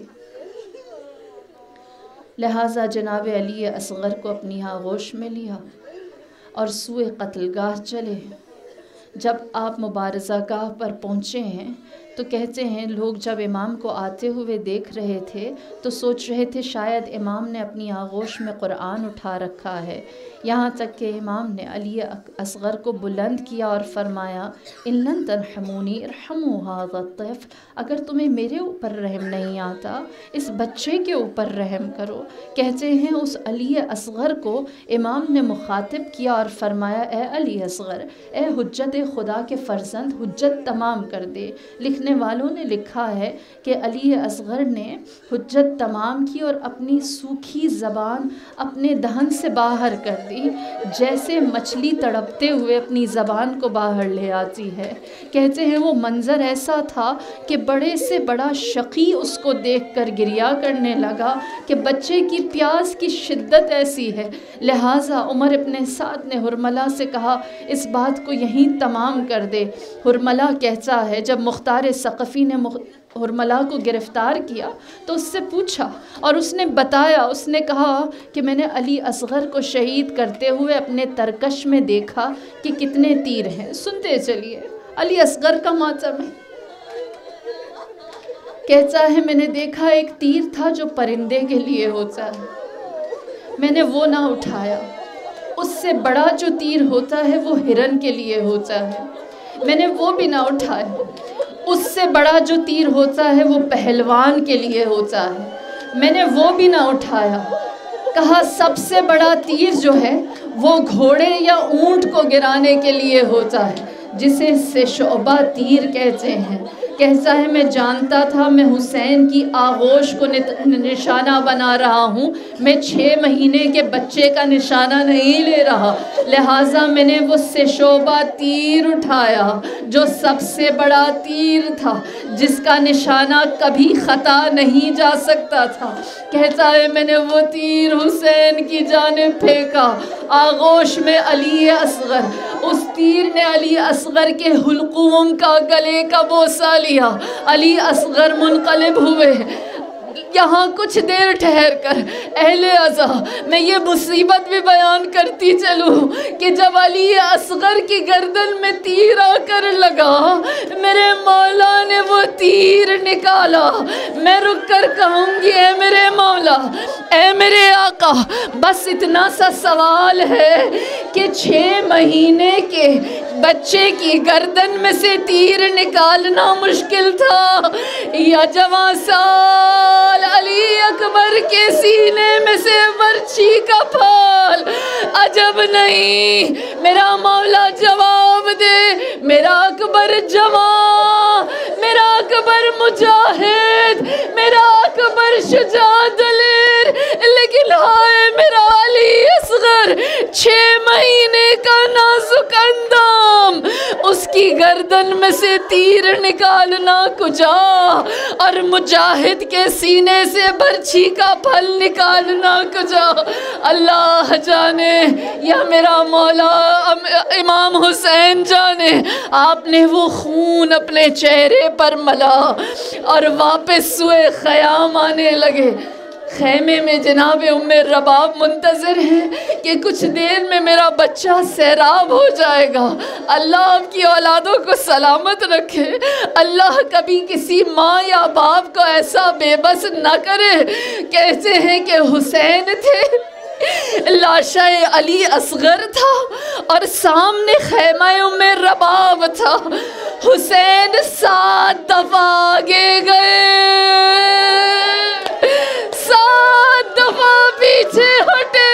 لہٰذا جناب علی اصغر کو اپنی آغوش میں لیا، اور سوئے قتل گاہ چلے۔ جب آپ مبارزہ گاہ پر پہنچے ہیں تو کہتے ہیں لوگ جب امام کو آتے ہوئے دیکھ رہے تھے تو سوچ رہے تھے شاید امام نے اپنی آغوش میں قرآن اٹھا رکھا ہے، یہاں تک کہ امام نے علی اصغر کو بلند کیا اور فرمایا ان لن ترحمونی ارحموا ھذا الطفل، اگر تمہیں میرے اوپر رحم نہیں آتا اس بچے کے اوپر رحم کرو۔ کہتے ہیں اس علی اصغر کو امام نے مخاطب کیا اور فرمایا اے علی اصغر، اے حجت خدا کے فرزند، حجت تمام کر دے۔ لکھنے والوں نے لکھا ہے کہ علی اصغر نے حجت تمام کی اور اپنی سوکھی زبان اپنے دہن سے باہر کر دی، جیسے مچھلی تڑپتے ہوئے اپنی زبان کو باہر لے آتی ہے۔ کہتے ہیں وہ منظر ایسا تھا کہ بڑے سے بڑا شقی اس کو دیکھ کر گریا کرنے لگا کہ بچے کی پیاس کی شدت ایسی ہے۔ لہٰذا عمر ابن سعد نے حرملہ سے کہا اس بات کو یہیں تمام کر دے۔ حرملہ کہتا ہے جب مختار ثقفی نے حرملہ کو گرفتار کیا تو اس سے پوچھا اور اس نے بتایا، اس نے کہا کہ میں نے علی اصغر کو شہید کرتے ہوئے اپنے ترکش میں دیکھا کہ کتنے تیر ہیں۔ سنتے چلیے، علی اصغر کا ماتم ہے۔ کہتا ہے میں نے دیکھا ایک تیر تھا جو پرندے کے لیے ہوتا ہے، میں نے وہ نہ اٹھایا۔ اس سے بڑا جو تیر ہوتا ہے وہ ہرن کے لیے ہوتا ہے، میں نے وہ بھی نہ اٹھایا۔ اس سے بڑا جو تیر ہوتا ہے وہ پہلوان کے لیے ہوتا ہے، میں نے وہ بھی نہ اٹھایا۔ کہا سب سے بڑا تیر جو ہے وہ گھوڑے یا اونٹ کو گرانے کے لیے ہوتا ہے، جسے سے شعبہ تیر کہتے ہیں۔ کہتا ہے میں جانتا تھا میں حسین کی آغوش کو نشانہ بنا رہا ہوں، میں 6 مہینے کے بچے کا نشانہ نہیں لے رہا، لہٰذا میں نے وہ سے شعبہ تیر اٹھایا جو سب سے بڑا تیر تھا، جس کا نشانہ کبھی خطا نہیں جا سکتا تھا۔ کہتا ہے میں نے وہ تیر حسین کی جانب پھینکا، آغوش میں علی اصغر، اس تیر نے علی اصغر کے حلقوم کا گلے کا بوسہ لیا، علی اصغر منقلب ہوئے۔ یہاں کچھ دیر ٹھہر کر اہل عزا میں یہ مصیبت بھی بیان کرتی چلوں کہ جب علی اصغر کی گردن میں تیر آ کر لگا، میرے مولا نے وہ تیر نکالا۔ میں رک کر کہوں گی اے میرے مولا، اے میرے آقا، بس اتنا سا سوال ہے کہ 6 مہینے کے بچے کی گردن میں سے تیر نکالنا مشکل تھا یا جوان سال علی اکبر کے سینے میں سے برچھی کا پھال؟ عجب نہیں، میرا مولا جواب دے، میرا اکبر جوان، میرا اکبر مجاہد، میرا اکبر شجاع دلیر، لیکن ہائے میرا علی اصغر 6 مہینے کا نازک اندام، اس کی گردن میں سے تیر نکالنا کجا اور مجاہد کے سینے سے برچھی کا پھل نکالنا کجا؟ اللہ جانے یا میرا مولا امام حسین جانے۔ آپ نے وہ خون اپنے چہرے پر ملا اور واپس سوئے خیام آنے لگے۔ خیمے میں جناب ام رباب منتظر ہیں کہ کچھ دیر میں میرا بچہ سیراب ہو جائے گا۔ اللہ آپ کی اولادوں کو سلامت رکھے، اللہ کبھی کسی ماں یا باپ کو ایسا بے بس نہ کرے۔ کہتے ہیں کہ حسین تھے، لاشا علی اصغر تھا اور سامنے خیمہ ام رباب تھا۔ حسین 7 دفعہ آگے گئے، 7 دفعہ پیچھے ہٹے،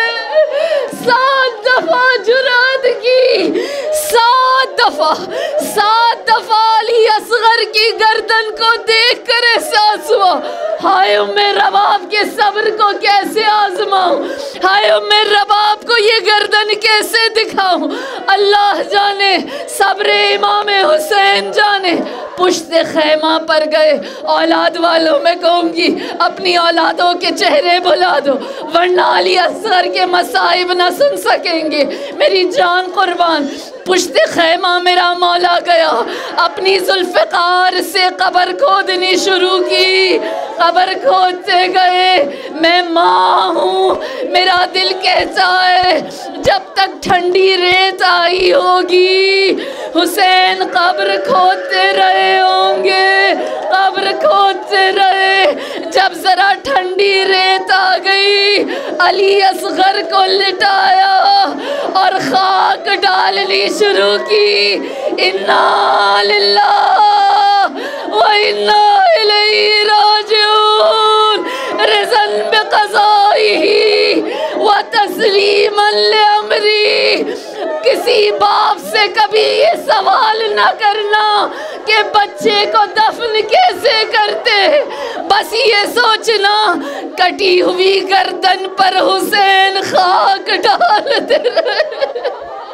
7 دفعہ جرأت کی، 7 دفعہ علی اصغر کی گردن کو دیکھ کر احساس ہوا ہائے ام رباب کے صبر کو کیسے آزماؤں، ہائے ام رباب کو یہ گردن کیسے دکھاؤں۔ اللہ جانے، صبر امام حسین جانے۔ پشت خیمہ پر گئے۔ اولاد والوں میں کہوں گی اپنی اولادوں کے چہرے بھلا دو، ورنہ علی اصغر کے مصائب نہ سن سکیں گے۔ میری جان قربان، پشت خیمہ میرا مولا گیا، اپنی ذوالفقار سے قبر کھودنی شروع کی۔ قبر کھودتے گئے، میں ماں ہوں، میرا دل کہتا ہے جب تک ٹھنڈی ریت آئی ہوگی حسین قبر کھودتے رہے ہوں گے، قبر کھودتے رہے۔ جب ذرا ٹھنڈی ریت آ گئی علی اصغر کو لٹایا اور خاک ڈالنی شروع کی۔ انا للہ و انا الیہ راجعون، رضا بقضائہ و تسلیما لامری۔ کسی باپ سے کبھی یہ سوال نہ کرنا کہ بچے کو دفن کیسے کرتے، بس یہ سوچنا کٹی ہوئی گردن پر حسین خاک ڈالتے رہے۔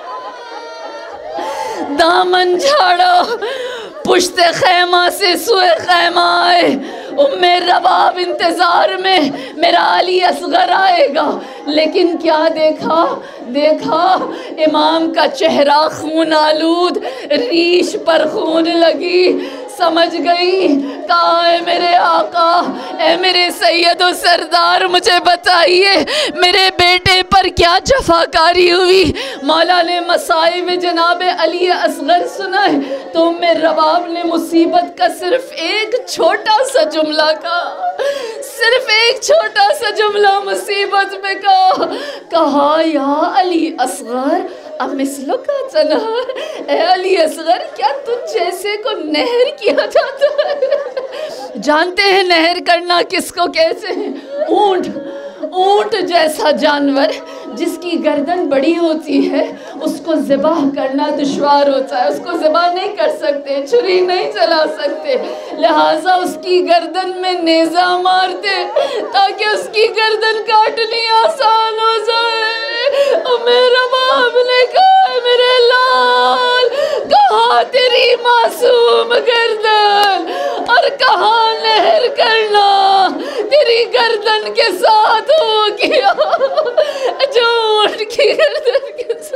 دامن جھاڑو، پشت خیمہ سے سوئے خیمہ آئے، ام رباب انتظار میں میرا علی اصغر آئے گا۔ لیکن کیا دیکھا امام کا چہرہ خون آلود، ریش پر خون لگی۔ سمجھ گئی، کہاں ہے میرے آقا، اے میرے سید و سردار، مجھے بتائیے میرے بیٹے پر کیا جفاکاری ہوئی۔ مولا نے مصائب جناب علی اصغر سنا ہے تو ام رباب نے مصیبت کا صرف ایک چھوٹا سا جملہ کہا، صرف ایک چھوٹا سا جملہ مصیبت میں کہا یا علی اصغر اب مثلو کا تنہر، اے علی اصغر کیا تجھ جیسے کو نہر کیا جاتا ہے؟ جانتے ہیں نہر کرنا کس کو کیسے ہیں؟ اونٹ جیسا جانور جس کی گردن بڑی ہوتی ہے اس کو ذبح کرنا دشوار ہوتا ہے، اس کو ذبح نہیں کر سکتے، چھری نہیں چلا سکتے، لہٰذا اس کی گردن میں نیزہ مارتے تاکہ اس کی گردن کاٹنی آسان ہو جائے۔ میرا باپ نے کہا میرے لال، کہاں تیری معصوم گردن اور کہاں نہر کرنا تیری گردن کے ساتھ ہو گیا جو اونٹ کی گردن کے